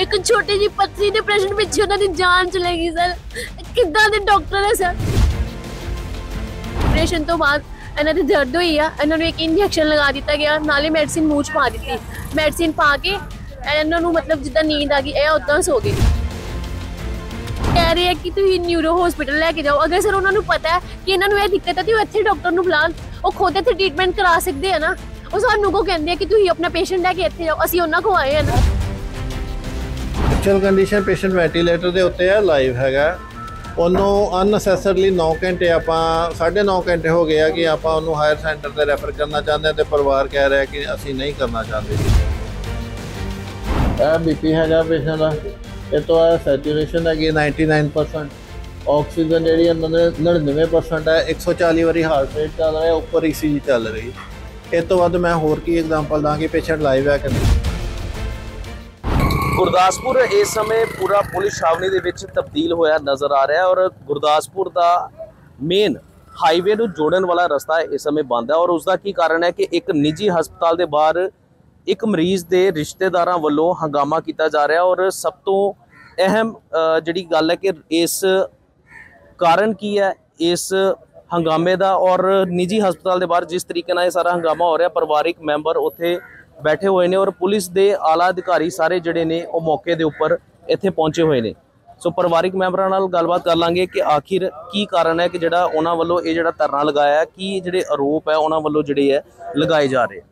एक छोटी जी पथरी ਦੇ ਪ੍ਰਸ਼ਨ ਪਿੱਛੇ ਉਹਨਾਂ ਦੀ ਜਾਨ ਚਲੇਗੀ ਸਰ। ਕਿੱਦਾਂ ਦੇ ਡਾਕਟਰ ਹੈ ਸਰ। ਆਪਰੇਸ਼ਨ ਤੋਂ ਬਾਅਦ ਇਹਨਾਂ ਦੀ ਦਰਦ ਹੋਈ ਆ, ਇਹਨਾਂ ਨੂੰ ਇੱਕ ਇੰਜੈਕਸ਼ਨ ਲਗਾ ਦਿੱਤਾ ਗਿਆ, ਨਾਲੇ ਮੈਡੀਸਿਨ ਮੂੰਹ 'ਚ ਪਾ ਦਿੱਤੀ। ਮੈਡੀਸਿਨ ਪਾ ਕੇ ਇਹਨਾਂ ਨੂੰ ਮਤਲਬ ਜਿੱਦਾਂ ਨੀਂਦ ਆ ਗਈ, ਇਹ ਉਦਾਂ ਸੋ ਗਏ। कह रहे हैं कि ਤੁਸੀਂ न्यूरो हॉस्पिटल लेके जाओ। अगर सर उन्होंने पता है कि इन्होंने ये दिक्कत है तो ਇੱਥੇ ਡਾਕਟਰ ਨੂੰ ਬੁਲਾਣ, ਉਹ ਖੁਦ ਇੱਥੇ ਟ੍ਰੀਟਮੈਂਟ ਕਰਾ ਸਕਦੇ ਆ ਨਾ। ਉਹ ਸਾਨੂੰ ਕੋ ਕਹਿੰਦੇ ਆ ਕਿ ਤੁਸੀਂ ਆਪਣਾ ਪੇਸ਼ੈਂਟ ਲੈ ਕੇ ਇੱਥੇ ਜਾਓ, ਅਸੀਂ ਉਹਨਾਂ ਕੋ ਆਏ ਆ ਨਾ। ਐਕਚੁਅਲ ਕੰਡੀਸ਼ਨ ਪੇਸ਼ੈਂਟ ਵੈਂਟੀਲੇਟਰ ਦੇ ਉੱਤੇ ਹੈ, ਲਾਈਵ ਹੈਗਾ। ਉਹਨੂੰ ਅਨਨੈਸੈਸਰਲੀ 9 ਘੰਟੇ ਆਪਾਂ 9.5 ਘੰਟੇ ਹੋ ਗਏ ਆ ਕਿ ਆਪਾਂ ਉਹਨੂੰ ਹਾਇਰ ਸੈਂਟਰ ਤੇ ਰੈਫਰ ਕਰਨਾ ਚਾਹੁੰਦੇ ਤੇ ਪਰਿਵਾਰ ਕਹਿ ਰਿਹਾ ਕਿ ਅਸੀਂ ਨਹੀਂ ਕਰਨਾ ਚਾਹੁੰਦੇ। ਇਹ ਬੀਪੀ ਹੈਗਾ ਪੇਸ਼ੈਂਟ ਦਾ, ਇਹ ਤੋਂ ਹੈ ਸੈਚੂਰੇਸ਼ਨ ਹੈਗੀ 99%, ਆਕਸੀਜਨ ਜਿਹੜੀ 99% ਹੈ, 140 ਵਾਰੀ ਹਾਰਟ ਰੇਟ ਚੱਲ ਰਿਹਾ, ਉੱਪਰ ECG ਚੱਲ ਰਹੀ। ਇਸ ਤੋਂ ਬਾਅਦ ਮੈਂ ਹੋਰ ਕੀ ਐਗਜ਼ਾਮਪਲ ਦਾਂ ਕਿ ਪੇਸ਼ੈਂਟ ਲਾਈਵ ਹੈ ਕਿ ਨਹੀਂ। ਗੁਰਦਾਸਪੁਰ ਇਸ ਸਮੇਂ ਪੂਰਾ ਪੁਲਿਸ ਛਾਵਣੀ ਦੇ ਵਿੱਚ ਤਬਦੀਲ ਹੋਇਆ ਨਜ਼ਰ ਆ ਰਿਹਾ ਔਰ ਗੁਰਦਾਸਪੁਰ ਦਾ ਮੇਨ ਹਾਈਵੇ ਨੂੰ ਜੋੜਨ ਵਾਲਾ ਰਸਤਾ ਇਸ ਸਮੇਂ ਬੰਦ ਹੈ। ਔਰ ਉਸ ਦਾ ਕੀ ਕਾਰਨ ਹੈ ਕਿ ਇੱਕ ਨਿੱਜੀ ਹਸਪਤਾਲ ਦੇ ਬਾਹਰ ਇੱਕ ਮਰੀਜ਼ ਦੇ ਰਿਸ਼ਤੇਦਾਰਾਂ ਵੱਲੋਂ ਹੰਗਾਮਾ ਕੀਤਾ ਜਾ ਰਿਹਾ। ਔਰ ਸਭ ਤੋਂ ਅਹਿਮ ਜਿਹੜੀ ਗੱਲ ਹੈ ਕਿ ਇਸ ਕਾਰਨ ਕੀ ਹੈ ਇਸ ਹੰਗਾਮੇ ਦਾ, ਔਰ ਨਿੱਜੀ ਹਸਪਤਾਲ ਦੇ ਬਾਹਰ ਜਿਸ ਤਰੀਕੇ ਨਾਲ ਇਹ ਸਾਰਾ ਹੰਗਾਮਾ ਹੋ ਰਿਹਾ, ਪਰਿਵਾਰਿਕ ਮੈਂਬਰ ਉੱਥੇ ਬੈਠੇ ਹੋਏ ਨੇ ਔਰ ਪੁਲਿਸ ਦੇ ਆਲਾ ਅਧਿਕਾਰੀ ਸਾਰੇ ਜਿਹੜੇ ਨੇ ਉਹ ਮੌਕੇ ਦੇ ਉੱਪਰ ਇੱਥੇ ਪਹੁੰਚੇ ਹੋਏ ਨੇ। ਸੋ ਪਰਿਵਾਰਿਕ ਮੈਂਬਰਾਂ ਨਾਲ ਗੱਲਬਾਤ ਕਰ ਲਾਂਗੇ ਕਿ ਆਖਿਰ ਕੀ ਕਾਰਨ ਹੈ ਕਿ ਜਿਹੜਾ ਉਹਨਾਂ ਵੱਲੋਂ ਇਹ ਜਿਹੜਾ ਧਰਨਾ ਲਗਾਇਆ, ਕੀ ਜਿਹੜੇ ਆਰੋਪ ਹੈ ਉਹਨਾਂ ਵੱਲੋਂ ਜਿਹੜੇ ਹੈ ਲਗਾਏ ਜਾ ਰਹੇ।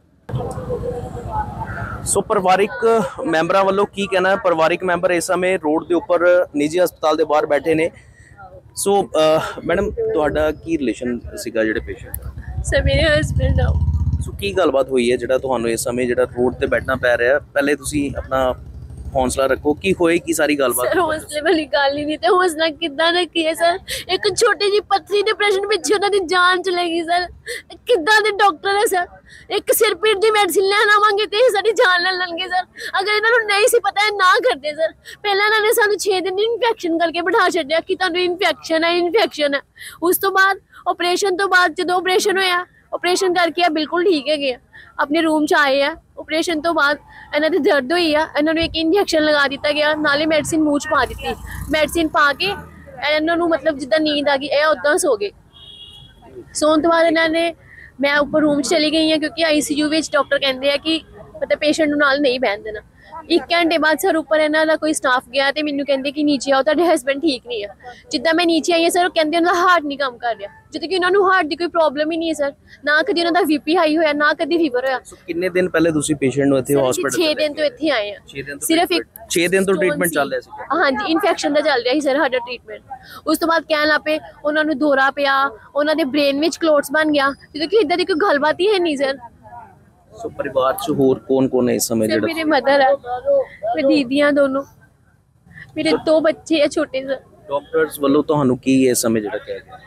ਸੋ ਪਰਿਵਾਰਿਕ ਮੈਂਬਰਾਂ ਵੱਲੋਂ ਕੀ ਕਹਿਣਾ ਹੈ। ਪਰਿਵਾਰਿਕ ਮੈਂਬਰ ਇਸ ਸਮੇਂ ਰੋਡ ਦੇ ਉੱਪਰ ਨਿੱਜੀ ਹਸਪਤਾਲ ਦੇ ਬਾਹਰ ਬੈਠੇ ਨੇ। ਸੋ ਮੈਡਮ ਤੁਹਾਡਾ ਕੀ ਰਿਲੇਸ਼ਨ ਸੀਗਾ ਜਿਹੜੇ ਪੇਸ਼ੈਂਟ? ਸਰ ਮੇਰੇ ਹਸਬੈਂਡ ਆ। ਸੋ ਕੀ ਗੱਲਬਾਤ ਹੋਈ ਹੈ ਜਿਹੜਾ ਤੁਹਾਨੂੰ ਇਸ ਸਮੇਂ ਜਿਹੜਾ ਰੋਡ ਤੇ ਬੈਠਣਾ ਪੈ ਰਿਹਾ? ਪਹਿਲੇ ਤੁਸੀਂ ਆਪਣਾ ਹੌਸਲਾ ਰੱਖੋ, ਕੀ ਹੋਏ ਕੀ ਸਾਰੀ ਗੱਲਬਾਤ? ਸਰ ਹੌਸਲੇ ਵਾਲੀ ਗੱਲ ਹੀ ਨਹੀਂ, ਤੇ ਹੌਸਲਾ ਕਿੱਦਾਂ ਰੱਖੀਏ ਸਰ। ਇੱਕ ਛੋਟੀ ਜੀ ਪਥਰੀ ਦੇ ਪ੍ਰਸ਼ਨ ਪਿੱਛੇ ਉਹਨਾਂ ਦੀ ਜਾਨ ਚਲੇਗੀ ਸਰ। ਕਿੱਦਾਂ ਦੇ ਡਾਕਟਰ ਹੈ ਸਰ। ਇੱਕ ਸਿਰ ਪੀੜ ਦੀ ਮੈਡੀਸਿਨ ਲੈਣ ਆਵਾਂਗੇ ਤੇ ਸਾਡੀ ਜਾਨ ਲੈ ਲੈਣਗੇ ਸਰ। ਅਗਰ ਇਹਨਾਂ ਨੂੰ ਨਹੀਂ ਸੀ ਪਤਾ, ਇਹ ਨਾ ਕਰਦੇ ਸਰ। ਪਹਿਲਾਂ ਇਹਨਾਂ ਨੇ ਸਾਨੂੰ 6 ਦਿਨ ਇਨਫੈਕਸ਼ਨ ਕਰਕੇ ਬਿਠਾ ਛੱਡਿਆ ਕਿ ਤੁਹਾਨੂੰ ਇਨਫੈਕਸ਼ਨ ਹੈ। ਉਸ ਤੋਂ ਬਾਅਦ ਆਪਰੇਸ਼ਨ ਤੋਂ ਬਾਅਦ ਜਦੋਂ ਆਪਰੇਸ਼ਨ ਹੋਇਆ, ਆਪਰੇਸ਼ਨ ਕਰਕੇ ਆ ਬਿਲਕੁਲ ਠੀਕ ਹੈਗੇ ਆ, ਆਪਣੇ ਰੂਮ 'ਚ ਆਏ ਆ। ਆਪਰੇਸ਼ਨ ਤੋਂ ਬਾਅਦ ਇਹਨਾਂ ਦੀ ਦਰਦ ਹੋਈ ਆ, ਇਹਨਾਂ ਨੂੰ ਇੱਕ ਇੰਜੈਕਸ਼ਨ ਲਗਾ ਦਿੱਤਾ ਗਿਆ, ਨਾਲੇ ਮੈਡੀਸਿਨ ਮੂੰਹ 'ਚ ਪਾ ਦਿੱਤੀ। ਮੈਡੀਸਿਨ ਪਾ ਕੇ ਇਹਨਾਂ ਨੂੰ ਮਤਲਬ ਜਿੱਦਾਂ ਨੀਂਦ ਆ ਗਈ, ਇਹ ਉਦਾਂ ਸੋ ਗਏ। ਸੌਣ ਤੋਂ ਬਾਅਦ ਇਹਨਾਂ ਨੇ ਮੈਂ ਉੱਪਰ ਰੂਮ 'ਚ ਚਲੀ ਗਈ ਹਾਂ ਕਿਉਂਕਿ ICU ਵਿੱਚ ਡਾਕਟਰ ਕਹਿੰਦੇ ਆ ਕਿ ਮਤਲਬ ਪੇਸ਼ੈਂਟ ਨੂੰ ਨਾਲ ਨਹੀਂ ਬਹਿਣ ਦੇਣਾ। 1 ਘੰਟੇ ਬਾਅਦ ਸਰ ਉੱਪਰ ਇਹਨਾਂ ਦਾ ਕੋਈ ਸਟਾਫ ਗਿਆ ਤੇ ਮੈਨੂੰ ਕਹਿੰਦੇ ਕਿ ਨੀਚੇ ਆਓ, ਤੁਹਾਡੇ ਹਸਬੈਂਡ ਠੀਕ ਨਹੀਂ ਆ। ਜਿੱਦਾਂ ਮੈਂ ਨੀਚੇ ਆਈ ਹਾਂ ਸਰ, ਉਹ ਕਹਿੰਦੇ ਉਹਨਾਂ ਦਾ ਹਾਰਟ ਨਹੀਂ ਕੰਮ ਕਰ ਰਿਹਾ, ਜਦੋਂ ਕਿ ਉਹਨਾਂ ਨੂੰ ਹਾਰਟ ਦੀ ਕੋਈ ਪ੍ਰੋਬਲਮ ਹੀ ਨਹੀਂ ਹੈ ਸਰ। ਨਾ ਕਦੀ ਉਹਨਾਂ ਦਾ BP ਹਾਈ ਹੋਇਆ, ਨਾ ਕਦੀ ਫੀਵਰ ਹੋਇਆ। ਕਿੰਨੇ ਦਿਨ ਪਹਿਲੇ ਤੁਸੀਂ ਪੇਸ਼ੈਂਟ ਨੂੰ ਇੱਥੇ ਹਸਪੀਟਲ? 6 ਦਿਨ ਤੋਂ ਇੱਥੇ ਆਏ ਆ। ਸਿਰਫ 6 ਦਿਨ ਤੋਂ ਟ੍ਰੀਟਮੈਂਟ ਚੱਲ ਰਿਹਾ ਸੀ? ਹਾਂਜੀ, ਇਨਫੈਕਸ਼ਨ ਦਾ ਚੱਲ ਰਿਹਾ ਸੀ ਸਰ ਸਾਡਾ ਟ੍ਰੀਟਮੈਂਟ। ਉਸ ਤੋਂ ਬਾਅਦ ਕਹਿਣ ਲੱਪੇ ਉਹਨਾਂ ਨੂੰ ਦੌਰਾ ਪਿਆ, ਉਹਨਾਂ ਦੇ ਬ੍ਰੇਨ ਵਿੱਚ ਕਲੋਟਸ ਬਣ ਗਿਆ, ਜਦੋਂ ਕਿ ਇੱਦਾਂ ਦੀ ਕੋਈ ਗੱਲਬਾਤ ਹੀ ਹੈ ਨਹੀਂ ਸਰ। ਸੋ ਪਰਿਵਾਰ 'ਚ ਹੋਰ ਕੌਣ ਹੈ ਇਸ ਸਮੇਂ ਜਿਹੜਾ? ਮੇਰੇ ਮਦਰ ਹੈ, ਮੇਰੀ ਦੀਦੀਆਂ ਦੋਨੋਂ, ਮੇਰੇ 2 ਬੱਚੇ ਆ ਛੋਟੇ ਸਰ। ਡਾਕਟਰਸ ਵੱਲੋਂ ਤੁਹਾਨੂੰ ਕੀ ਇਸ ਸਮੇਂ ਜਿਹੜਾ ਕਿਹਾ ਗਿਆ?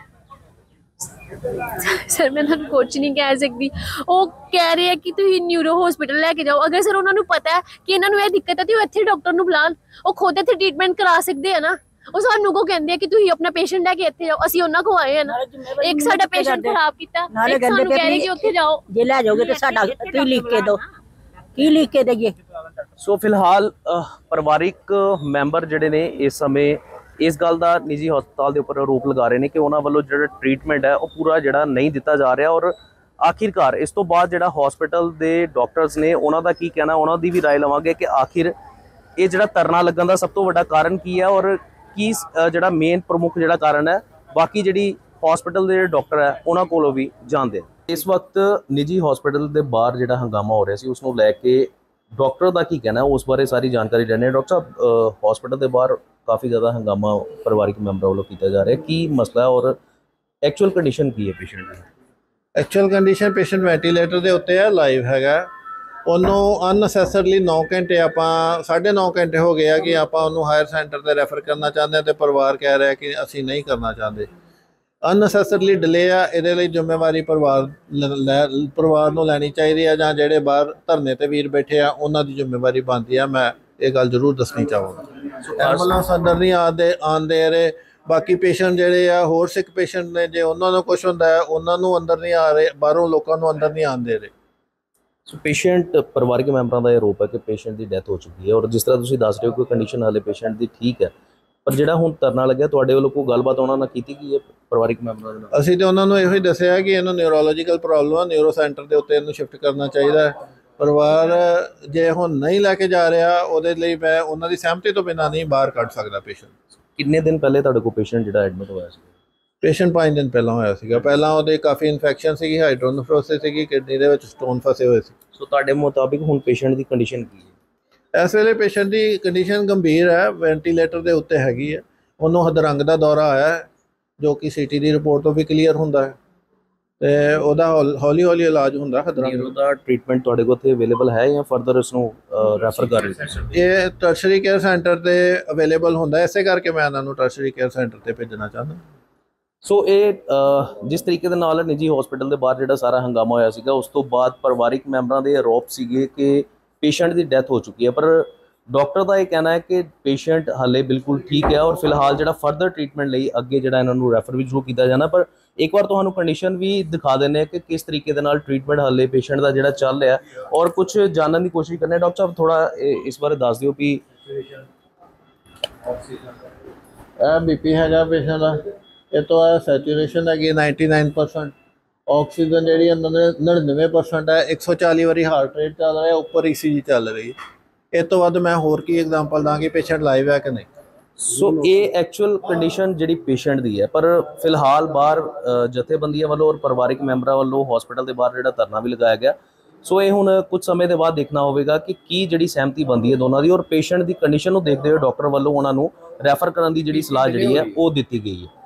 ਸਰ ਮੈਂ ਤੁਹਾਨੂੰ ਕੁਝ ਨਹੀਂ ਕਹਿ ਸਕਦੀ। ਉਹ ਕਹਿ ਰਹੇ ਆ ਕਿ ਤੁਸੀਂ न्यूरो हॉस्पिटल ਲੈ ਕੇ ਜਾਓ। ਅਗਰ ਸਰ ਉਹਨਾਂ ਨੂੰ ਪਤਾ ਹੈ ਕਿ ਇਹਨਾਂ ਨੂੰ ਇਹ ਦਿੱਕਤ ਹੈ ਤੇ ਉਹ ਇੱਥੇ ਡਾਕਟਰ ਨੂੰ ਬੁਲਾਣ, ਉਹ ਖੁਦ ਇੱਥੇ ਟ੍ਰੀਟਮੈਂਟ ਕਰਾ ਸਕਦੇ ਆ ਨਾ। ਉਹ ਸਾਨੂੰ ਕੋ ਕਹਿੰਦੇ ਆ ਕਿ ਤੁਸੀਂ ਆਪਣਾ ਪੇਸ਼ੈਂਟ ਲੈ ਕੇ ਇੱਥੇ ਜਾਓ, ਅਸੀਂ ਉਹਨਾਂ ਕੋ ਆਏ ਆ ਨਾ। ਇੱਕ ਸਾਡਾ ਪੇਸ਼ੈਂਟ ਖਰਾਬ ਕੀਤਾ, ਇੱਕ ਸਾਨੂੰ ਕਹਿ ਰਹੇ ਕਿ ਉੱਥੇ ਜਾਓ। ਜੇ ਲੈ ਜਾਓਗੇ ਤੇ ਸਾਡਾ ਤੁਸੀਂ ਲਿਖ ਕੇ ਦਿਓ, ਕੀ ਲਿਖ ਕੇ ਦਈਏ? ਸੋ ਫਿਲਹਾਲ ਪਰਿਵਾਰਿਕ ਮੈਂਬਰ ਜਿਹੜੇ ਨੇ ਇਸ ਸਮੇਂ ਇਸ ਗੱਲ ਦਾ ਨਿੱਜੀ ਹਸਪਤਾਲ ਦੇ ਉੱਪਰ ਆਰੋਪ ਲਗਾ ਰਹੇ ਨੇ ਕਿ ਉਹਨਾਂ ਵੱਲੋਂ ਜਿਹੜਾ ਟ੍ਰੀਟਮੈਂਟ ਹੈ ਉਹ ਪੂਰਾ ਜਿਹੜਾ ਨਹੀਂ ਦਿੱਤਾ ਜਾ ਰਿਹਾ। ਔਰ ਆਖਿਰਕਾਰ ਇਸ ਤੋਂ ਬਾਅਦ ਜਿਹੜਾ ਹਸਪੀਟਲ ਦੇ ਡਾਕਟਰਸ ਨੇ ਉਹਨਾਂ ਦਾ ਕੀ ਕਹਿਣਾ, ਉਹਨਾਂ ਦੀ ਵੀ ਰਾਏ ਲਵਾਂਗੇ ਕਿ ਆਖਿਰ ਇਹ ਜਿਹੜਾ ਧਰਨਾ ਲੱਗਣ ਦਾ ਸਭ ਤੋਂ ਵੱਡਾ ਕਾਰਨ ਕੀ ਹੈ ਔਰ ਕੀ ਜਿਹੜਾ ਮੇਨ ਪ੍ਰਮੁੱਖ ਜਿਹੜਾ ਕਾਰਨ ਹੈ। ਬਾਕੀ ਜਿਹੜੀ ਹਸਪੀਟਲ ਦੇ ਡਾਕਟਰ ਹੈ ਉਹਨਾਂ ਕੋਲੋਂ ਵੀ ਜਾਣਦੇ। ਇਸ ਵਕਤ ਨਿੱਜੀ ਹਸਪੀਟਲ ਦੇ ਬਾਹਰ ਜਿਹੜਾ ਹੰਗਾਮਾ ਹੋ ਰਿਹਾ ਸੀ ਉਸ ਨੂੰ ਲੈ ਕੇ ਡਾਕਟਰ ਦਾ ਕੀ ਕਹਿਣਾ, ਉਸ ਬਾਰੇ ਸਾਰੀ ਜਾਣਕਾਰੀ ਲੈਣੇ। ਡਾਕਟਰ ਸਾਹਿਬ, ਹਸਪੀਟਲ ਦੇ ਬਾਹਰ ਕਾਫੀ ਜ਼ਿਆਦਾ ਹੰਗਾਮਾ ਪਰਿਵਾਰਿਕ ਮੈਂਬਰਾਂ ਵੱਲੋਂ ਕੀਤਾ ਜਾ ਰਿਹਾ, ਕੀ ਮਸਲਾ ਹੈ ਔਰ ਐਕਚੁਅਲ ਕੰਡੀਸ਼ਨ ਕੀ ਹੈ ਪੇਸ਼ੈਂਟ ਦੀ? ਐਕਚੁਅਲ ਕੰਡੀਸ਼ਨ ਪੇਸ਼ੈਂਟ ਵੈਂਟੀਲੇਟਰ ਦੇ ਉੱਤੇ ਹੈ, ਲਾਈਵ ਹੈਗਾ। ਉਹਨੂੰ ਅਨਨੈਸੈਸਰਲੀ 9 ਘੰਟੇ ਆਪਾਂ 9.5 ਘੰਟੇ ਹੋ ਗਏ ਆ ਕਿ ਆਪਾਂ ਉਹਨੂੰ ਹਾਇਰ ਸੈਂਟਰ ਤੇ ਰੈਫਰ ਕਰਨਾ ਚਾਹੁੰਦੇ ਤੇ ਪਰਿਵਾਰ ਕਹਿ ਰਿਹਾ ਕਿ ਅਸੀਂ ਨਹੀਂ ਕਰਨਾ ਚਾਹੁੰਦੇ। ਅਨਨੈਸੈਸਰਲੀ ਡਿਲੇ ਆ, ਇਹਦੇ ਲਈ ਜ਼ਿੰਮੇਵਾਰੀ ਪਰਿਵਾਰ ਨੂੰ ਲੈਣੀ ਚਾਹੀਦੀ ਆ, ਜਾਂ ਜਿਹੜੇ ਬਾਹਰ ਧਰਨੇ ਤੇ ਵੀਰ ਬੈਠੇ ਆ ਉਹਨਾਂ ਦੀ ਜ਼ਿੰਮੇਵਾਰੀ ਬਣਦੀ ਆ। ਮੈਂ ਇਹ ਗੱਲ ਜ਼ਰੂਰ ਦੱਸਣੀ ਚਾਹਾਂਗਾ। ਐਂਬੂਲੈਂਸ ਅੰਦਰ ਨਹੀਂ ਆਉਂਦੇ ਰਹੇ। ਬਾਕੀ ਪੇਸ਼ੈਂਟ ਜਿਹੜੇ ਆ ਹੋਰ ਸਿੱਖ ਪੇਸ਼ੈਂਟ ਨੇ, ਜੇ ਉਹਨਾਂ ਨੂੰ ਕੁਛ ਹੁੰਦਾ ਹੈ ਉਹਨਾਂ ਨੂੰ ਅੰਦਰ ਨਹੀਂ ਆ ਰਹੇ, ਬਾਹਰੋਂ ਲੋਕਾਂ ਨੂੰ ਅੰਦਰ ਨਹੀਂ ਆਉਣ ਦੇ ਰਹੇ। ਸੋ ਪੇਸ਼ੈਂਟ ਪਰਿਵਾਰਕ ਮੈਂਬਰਾਂ ਦਾ ਇਹ ਆਰੋਪ ਹੈ ਕਿ ਪੇਸ਼ੈਂਟ ਦੀ ਡੈਥ ਹੋ ਚੁੱਕੀ ਹੈ ਔਰ ਜਿਸ ਤਰ੍ਹਾਂ ਤੁਸੀਂ ਦੱਸ ਰਹੇ ਹੋ ਕਿ ਕੰਡੀਸ਼ਨ ਹਾਲੇ ਪੇਸ਼ੈਂਟ ਦੀ ਠੀਕ ਹੈ, ਪਰ ਜਿਹੜਾ ਹੁਣ ਧਰਨਾ ਲੱਗਿਆ ਤੁਹਾਡੇ ਵੱਲੋਂ ਕੋਈ ਗੱਲਬਾਤ ਉਹਨਾਂ ਨਾਲ ਕੀਤੀ ਗਈ ਹੈ ਪਰਿਵਾਰਕ ਮੈਂਬਰਾਂ ਦੇ ਨਾਲ? ਅਸੀਂ ਤੇ ਉਹਨਾਂ ਨੂੰ ਇਹੋ ਹੀ ਦੱਸਿਆ ਕਿ ਇਹਨੂੰ ਨਿਊਰੋਲੋਜੀਕਲ ਪ੍ਰੋਬਲਮ ਆ, ਨਿਊਰੋ ਸੈਂਟਰ ਦੇ ਉੱਤੇ ਇਹਨੂੰ ਸ਼ਿਫਟ ਕਰਨਾ ਚਾਹੀਦਾ ਹੈ। ਪਰਿਵਾਰ ਜੇ ਹੁਣ ਨਹੀਂ ਲੈ ਕੇ ਜਾ ਰਿਹਾ, ਉਹਦੇ ਲਈ ਮੈਂ ਉਹਨਾਂ ਦੀ ਸਹਿਮਤੀ ਤੋਂ ਬਿਨਾਂ ਨਹੀਂ ਬਾਹਰ ਕੱਢ ਸਕਦਾ ਪੇਸ਼ੈਂਟ। ਕਿੰਨੇ ਦਿਨ ਪਹਿਲੇ ਤੁਹਾਡੇ ਕੋਲ ਪੇਸ਼ੈਂਟ ਜਿਹੜਾ ਐਡਮਿਟ ਹੋਇਆ ਸੀ? ਪੇਸ਼ੈਂਟ 5 ਦਿਨ ਪਹਿਲਾਂ ਹੋਇਆ ਸੀਗਾ। ਪਹਿਲਾਂ ਉਹਦੇ ਕਾਫੀ ਇਨਫੈਕਸ਼ਨ ਸੀਗੀ, ਹਾਈਡਰੋਨੇਫਰੋਸਿਸ ਸੀਗੀ, ਕਿਡਨੀ ਦੇ ਵਿੱਚ ਸਟੋਨ ਫਸੇ ਹੋਏ ਸੀ। ਸੋ ਤੁਹਾਡੇ ਮੁਤਾਬਿਕ ਹੁਣ ਪੇਸ਼ੈਂਟ ਦੀ ਕੰਡੀਸ਼ਨ ਕੀ ਹੈ? ਇਸ ਵੇਲੇ ਪੇਸ਼ੈਂਟ ਦੀ ਕੰਡੀਸ਼ਨ ਗੰਭੀਰ ਹੈ, ਵੈਂਟੀਲੇਟਰ ਦੇ ਉੱਤੇ ਹੈਗੀ ਹੈ। ਉਹਨੂੰ ਹਦਰੰਗ ਦਾ ਦੌਰਾ ਆਇਆ ਹੈ, ਜੋ ਕਿ ਸੀਟੀ ਦੀ ਰਿਪੋਰਟ ਤੋਂ ਵੀ ਕਲੀਅਰ ਹੁੰਦਾ ਹੈ, ਤੇ ਉਹਦਾ ਹੌਲੀ ਹੌਲੀ ਇਲਾਜ ਹੁੰਦਾ ਹਦਰੰਗ। ਨਿਊਰੋ ਦਾ ਟ੍ਰੀਟਮੈਂਟ ਤੁਹਾਡੇ ਕੋਲ ਇੱਥੇ ਅਵੇਲੇਬਲ ਹੈ ਜਾਂ ਫਰਦਰ ਇਸ ਨੂੰ ਰੈਫਰ ਕਰ ਰਹੇ ਹੋ? ਇਹ ਟਰਸ਼ਰੀ ਕੇਅਰ ਸੈਂਟਰ ਤੇ ਅਵੇਲੇਬਲ ਹੁੰਦਾ, ਇਸੇ ਕਰਕੇ ਮੈਂ ਇਹਨਾਂ ਨੂੰ ਟਰਸ਼ਰੀ ਕੇਅਰ ਸੈਂਟਰ ਤੇ ਭੇਜਣਾ ਚਾਹੁੰਦਾ। ਸੋ ਇਹ ਜਿਸ ਤਰੀਕੇ ਦੇ ਨਾਲ ਨਿੱਜੀ ਹਸਪੀਟਲ ਦੇ ਬਾਹਰ ਜਿਹੜਾ ਸਾਰਾ ਹੰਗਾਮਾ ਹੋਇਆ ਸੀਗਾ, ਉਸ ਤੋਂ ਬਾਅਦ ਪਰਿਵਾਰਿਕ ਮੈਂਬਰਾਂ ਦੇ ਆਰੋਪ ਸੀਗੇ ਕਿ ਪੇਸ਼ੈਂਟ ਦੀ ਡੈਥ ਹੋ ਚੁੱਕੀ ਹੈ, ਪਰ ਡਾਕਟਰ ਦਾ ਇਹ ਕਹਿਣਾ ਹੈ ਕਿ ਪੇਸ਼ੈਂਟ ਹਾਲੇ ਬਿਲਕੁਲ ਠੀਕ ਹੈ ਔਰ ਫਿਲਹਾਲ ਜਿਹੜਾ ਫਰਦਰ ਟ੍ਰੀਟਮੈਂਟ ਲਈ ਅੱਗੇ ਜਿਹੜਾ ਇਹਨਾਂ ਨੂੰ ਰੈਫਰ ਵੀ ਜ਼ਰੂਰ ਕੀਤਾ ਜਾਣਾ। ਪਰ ਇੱਕ ਵਾਰ ਤੁਹਾਨੂੰ ਕੰਡੀਸ਼ਨ ਵੀ ਦਿਖਾ ਦਿੰਦੇ ਆ ਕਿ ਕਿਸ ਤਰੀਕੇ ਦੇ ਨਾਲ ਟ੍ਰੀਟਮੈਂਟ ਹਾਲੇ ਪੇਸ਼ੈਂਟ ਦਾ ਜਿਹੜਾ ਚੱਲ ਰਿਹਾ ਔਰ ਕੁਝ ਜਾਣਨ ਦੀ ਕੋਸ਼ਿਸ਼ ਕਰਨੇ। ਡਾਕਟਰ ਸਾਹਿਬ ਥੋੜਾ ਇਸ ਬਾਰੇ ਦੱਸ ਦਿਓ ਵੀ ਇਹ ਬੀਪੀ ਹੈਗਾ ਪੇਸ਼ੈਂਟ ਦਾ, ਇਹ ਤੋਂ ਆ ਸੈਚੂਰੇਸ਼ਨ ਹੈਗੀ 99%, ਆਕਸੀਜਨ ਜਿਹੜੀ 99% ਹੈ, 140 ਵਾਰੀ ਹਾਰਟ ਰੇਟ ਚੱਲ ਰਿਹਾ, ਉੱਪਰ ECG ਚੱਲ ਰਹੀ ਹੈ। ਇਹ ਤੋਂ ਵੱਧ ਮੈਂ ਹੋਰ ਕੀ ਐਗਜ਼ਾਮਪਲ ਦਾਂ ਕਿ ਪੇਸ਼ੈਂਟ ਲਾਈਵ ਹੈ ਕਿ ਨਹੀਂ। ਸੋ ਇਹ ਐਕਚੁਅਲ ਕੰਡੀਸ਼ਨ ਜਿਹੜੀ ਪੇਸ਼ੈਂਟ ਦੀ ਹੈ, ਪਰ ਫਿਲਹਾਲ ਬਾਹਰ ਜਥੇਬੰਦੀਆਂ ਵੱਲੋਂ ਔਰ ਪਰਿਵਾਰਿਕ ਮੈਂਬਰਾਂ ਵੱਲੋਂ ਹਸਪੀਟਲ ਦੇ ਬਾਹਰ ਜਿਹੜਾ ਧਰਨਾ ਵੀ ਲਗਾਇਆ ਗਿਆ। ਸੋ ਇਹ ਹੁਣ ਕੁਝ ਸਮੇਂ ਦੇ ਬਾਅਦ ਦੇਖਣਾ ਹੋਵੇਗਾ ਕਿ ਕੀ ਜਿਹੜੀ ਸਹਿਮਤੀ ਬਣਦੀ ਹੈ ਦੋਨਾਂ ਦੀ, ਔਰ ਪੇਸ਼ੈਂਟ ਦੀ ਕੰਡੀਸ਼ਨ ਨੂੰ ਦੇਖਦੇ ਹੋਏ ਡਾਕਟਰ ਵੱਲੋਂ ਉਹਨਾਂ ਨੂੰ ਰੈਫਰ ਕਰਨ ਦੀ ਜਿਹੜੀ ਸਲਾਹ ਜਿਹੜੀ ਹੈ ਉਹ ਦਿੱਤੀ ਗਈ ਹੈ।